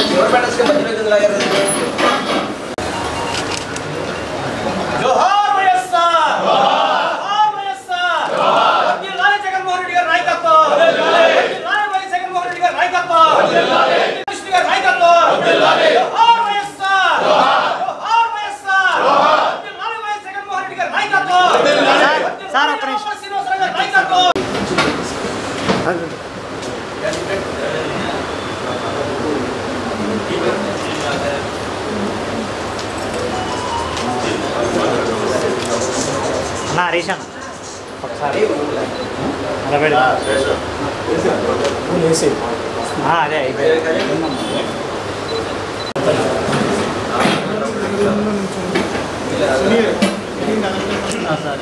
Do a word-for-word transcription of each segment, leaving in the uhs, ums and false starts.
నా రేషన్ ఒకసారి అలా పెడతా అదే అయిపోయింది సరే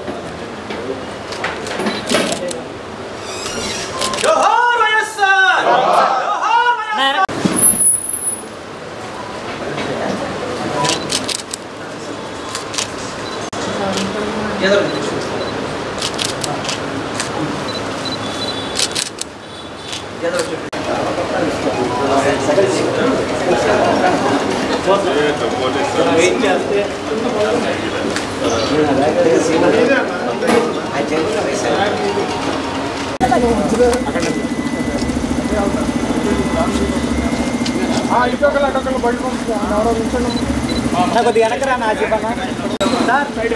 కొద్దిగా వెనకరా నా చెప్పనా సార్ సైడ్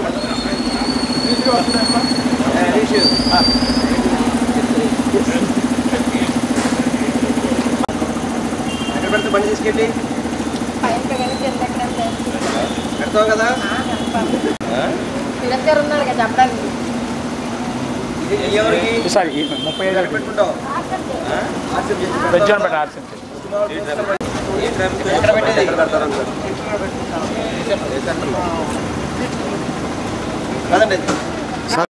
పెడితే బండి తీసుకెళ్ళి పెడతావు కదా ఉన్నారు కదా చెప్పడానికి సారీ ముప్పై ఐదు పెట్టుకుంటావు ఎక్కడ పెట్టేది కదండి